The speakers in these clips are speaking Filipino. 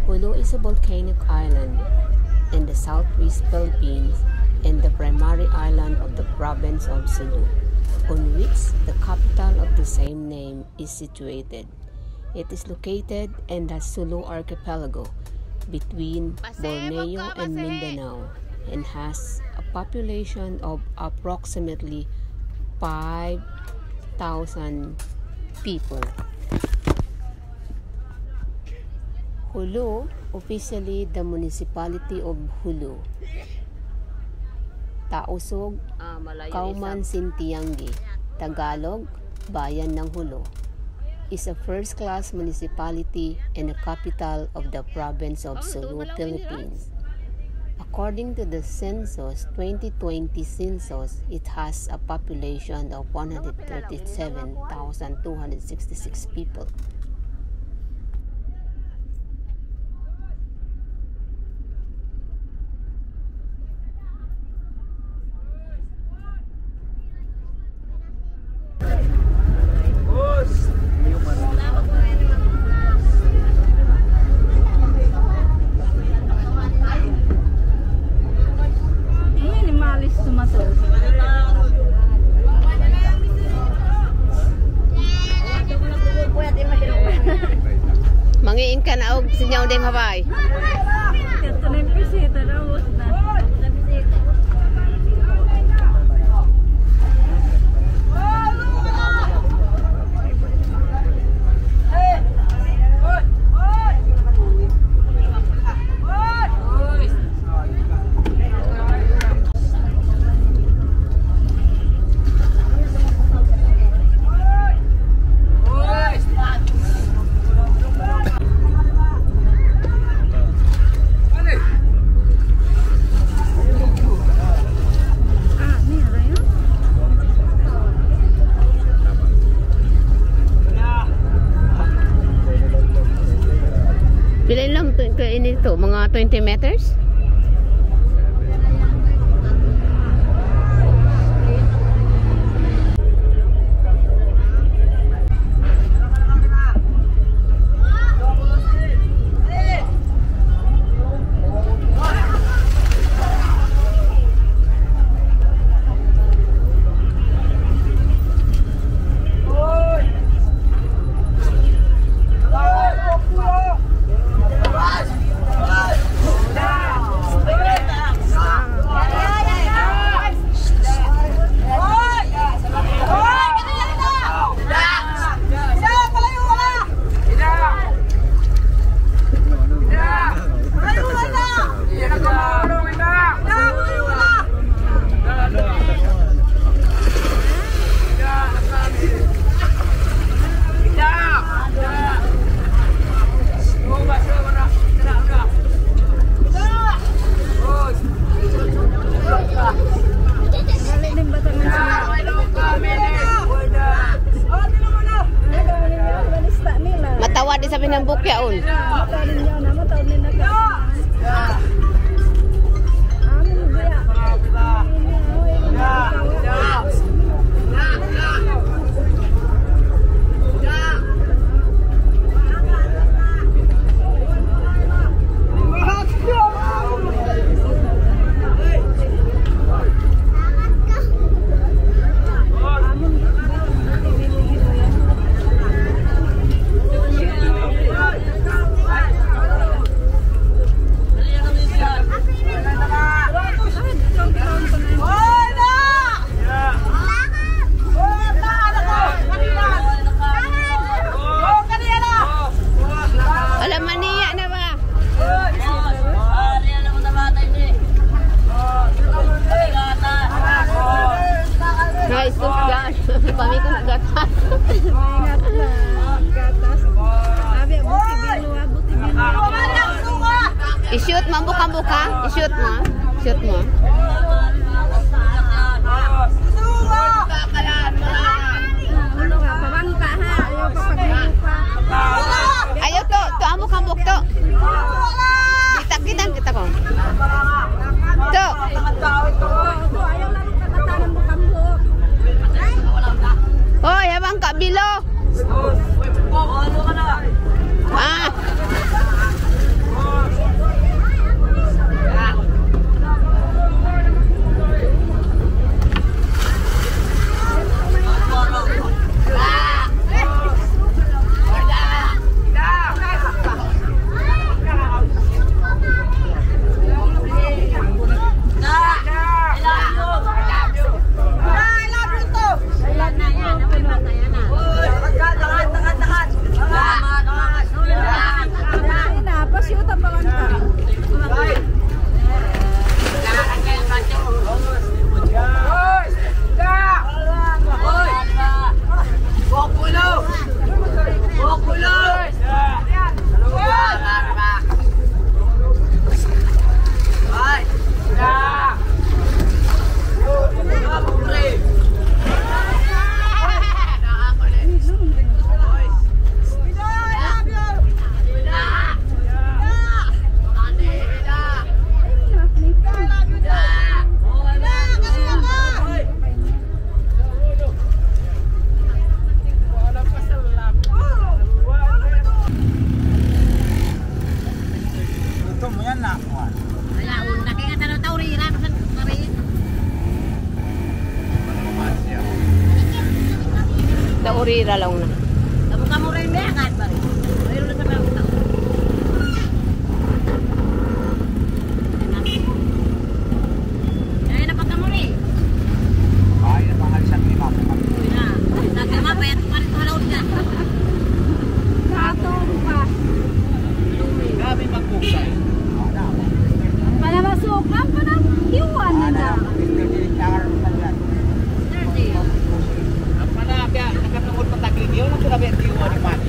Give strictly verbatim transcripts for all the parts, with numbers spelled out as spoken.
Hulu is a volcanic island in the southwest Philippines and the primary island of the province of Sulu, on which the capital of the same name is situated. It is located in the Sulu archipelago between Borneo and Mindanao and has a population of approximately five thousand people. Hulu, officially the municipality of Hulu, Tausug, ah, Kauman Sintianggi, Tagalog, Bayan ng Hulu, is a first-class municipality and the capital of the province of Sulu, Philippines. According to the census, twenty twenty census, it has a population of one hundred thirty-seven thousand two hundred sixty-six people. Mangiin ka na og sinyaw din habay. Ito na yung pisita na ubos na. Bilin lang ini to, mga twenty meters? Matawad di sabi ng bukyaon. I-shoot mo, buka-buka. I-shoot mo. Shoot mo. Ayaw to. To ang buka-buk to. Kita-kita kita ko. To. Hoy, habang kabilo. Ah. Pira lang na. Kamu kamu rin lekat ba? Mayroon na sa mga tao. Ay na pagkamu rin. Ay, napangalisan ni Mama. Uy na. Nagkama pa yan pa rin halaw ka. Kato pa. Kami magbuksay. Para masok lang pa ng iwan na na. Ang panakya, nakatungod patagin yun, ang sinabi ang tiwa ni Mati.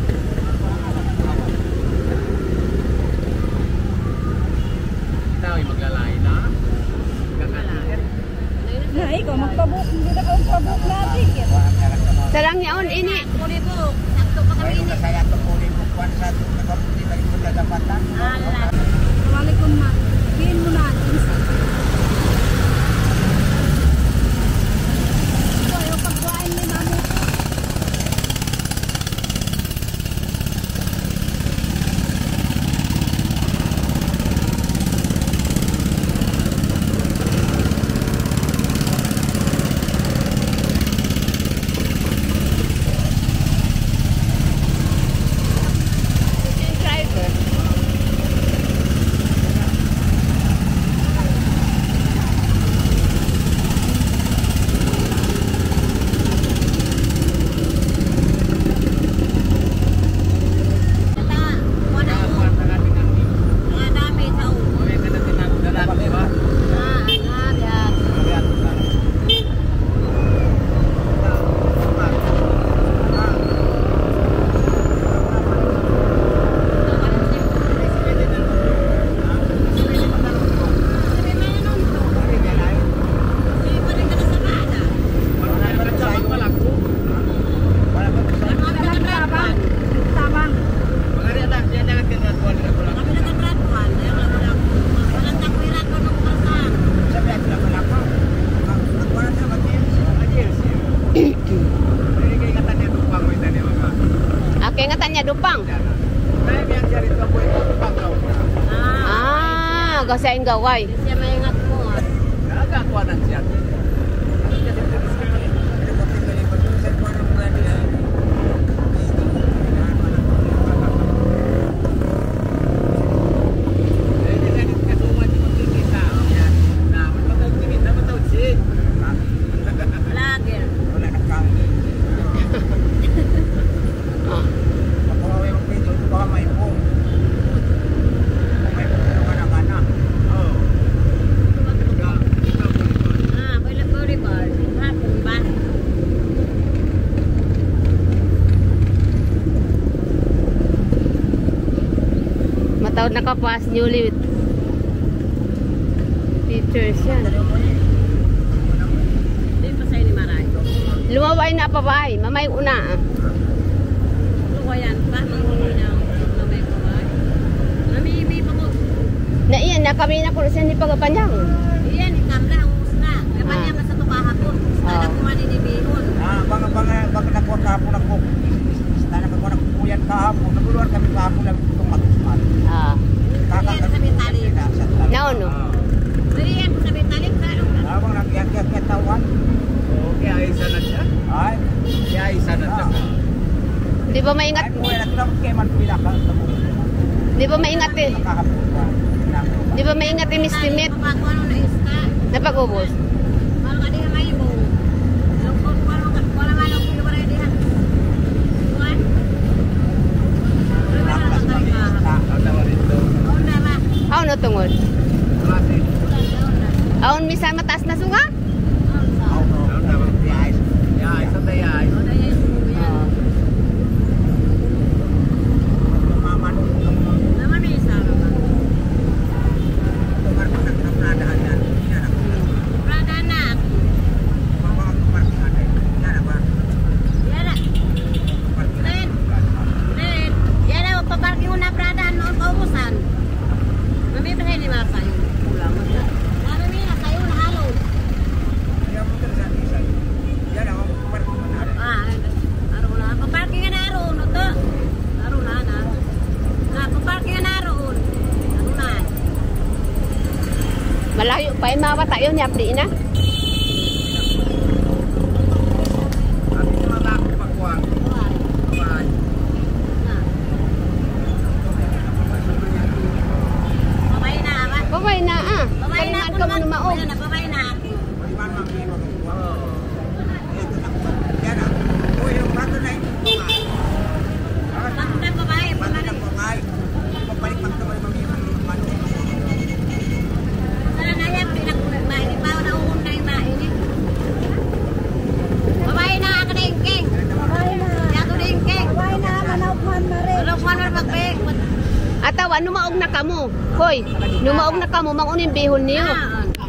Ikaw ay maglalay na. Kakalay. Na ikaw magpabuk, hindi na ka magpabuk natin. Sarang yaon ini. Kulit ko, sakto pa kami ini. Saya tukunin mo kwan sa nakaputi lagi mo dadapatan. Ala. Wala ko ma. Bihin mo na. Ito, yung pagbuhain ni mami ko. Driver. Kata, wala ko. Mga dami sa u. Ah, agar ya. Sabi mo yan nung ito. Hindi pa rin ka na sa bata. Ano kami nakatrapan? Tabang. Kami nakatrapan. Ayaw lang wala ko. Walang takwiran ko nung kasan. Ake ngatan niya dupang. Ah, Ah, gasain gaway. siya maingat mo. ah. Lager. Ah. Ah, pwede ko rin ba? Hapon ba? Matawad na kapas newly with teachers yan. Hindi pa sa'yo ni Maray. Lumaway na pa ba? Mamay una. ah. Ano ko yan? Pa, manghingi na ako. Lamay ko ba? Namimi pa ko. Na iyan na kami na kulisan ni Pagapanyang. Iyan, ikam na, umus na. Kaya pa niya sa tukahapon. Sana Ah. kumani ni Bihon. Ah, bang bang bang nakuha kahapon ako. Sana nakuha na kuyan kahapon. Naguluan kami kahapon lang itong mag-usman. Ah. Iyan sa Bitali. Naon no? Pero iyan sa Bitali, klaro ka. Abang nagyak-yak tawan. Kaya isa na siya. Ay, Kaya isa na siya. Di ba maingat? ay kuya na tulad kay man pila ka sa buhay. Di ba maingat eh? Kahapon ka. Di ba maingat eh, Miss Timit? Pagkakuha nung naista. Napag-ubos. Parang ka diha may ibo. Lungkot, parang ka- wala nga lang kilo paray diha. Kuhan? Wala nga lang kami ka. Ang tawag rito. Oo na ba? Aw no tungod. Klase. Wala na, wala. Aon misa mataas na sunga? Oo, sa. Ang tawag. Ya, isa tayo ay. Oo, na yan, yan. Naman may isa naman. Prada anak. Yan na. Len. Len. Yan na, paparking mo na Prada. Noon kaubusan. Mami, ba ni Marta yung ulam? Mami, na kayo na halo. Ah, aro na. Paparking na aro. No to. Aro na na. Na, paparking na aro. Aro na. Malayo pa yung mga tayo niya. Apli na. Sabi niya mga pagkuhan. Atawa, numaog na kamo. Hoy, numaog na kamo, mangunin bihon niyo. Ah,